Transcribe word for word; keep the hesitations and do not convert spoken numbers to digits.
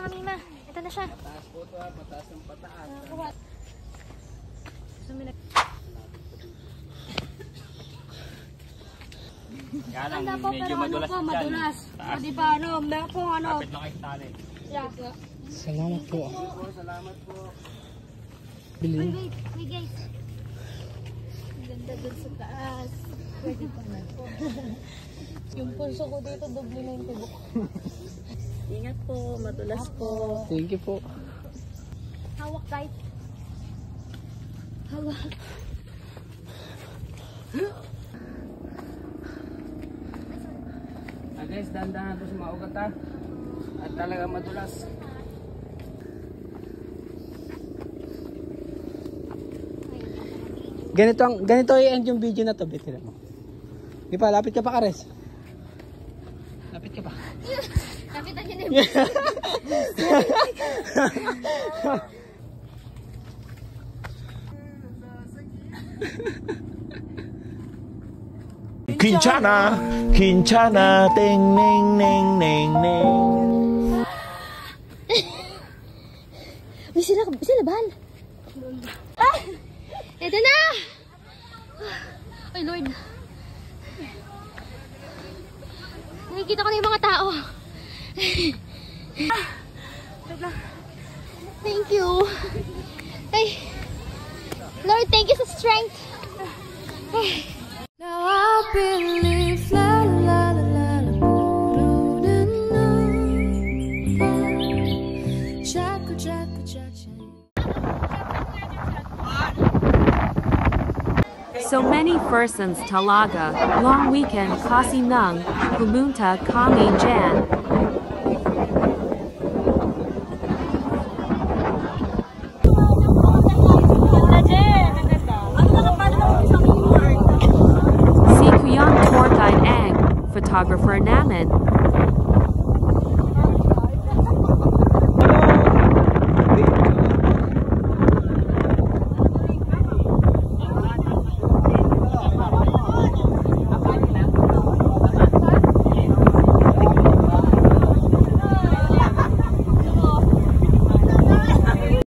kami, ma. Ito na siya. Pataas po ito ha, pataas ng pataas. Sumilag. Yan ang Ganda po, medyo pero ano madulas po, dyan. madulas. O di ba, ano, meron po, ano. Kapit na kayo tali. Yeah. Salamat po. Salamat po. Bili. Wait, wait, wait guys. Ganda dun sa taas. Pwede pa na po. Yung pulso ko dito, doble na yung tibok. Ingat po, madulas po. Thank you po. Hawak guys. Hawak. Ah guys, dahan-dahan po sa maugat ha. At talaga madulas. Ganito ang ganito i-end yung video na to, bitin mo. Di pa, lapit ka pa, Kares. Lapit ka pa. Kapitan niya na Quinchana, Quinchana, ting, ning, ning, ning, ning. Uy, sila, sila ban. Ah! Ito na! Ay, Lord. Nakikita ko na yung mga tao. Thank you. Ay, Lord, thank you sa strength. Ay. Now I believe la la la la la Jack Jack Jack. So many persons talaga, long weekend kasi nang, pumunta kami dyan. Si Kuyang Tortay Ang, photographer namin.